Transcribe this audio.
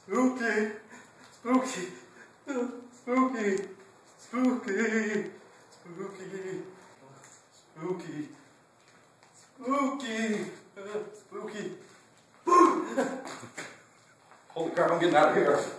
Spooky, spooky, spooky, spooky, spooky, spooky, spooky, spooky. Holy crap, I'm getting out of here.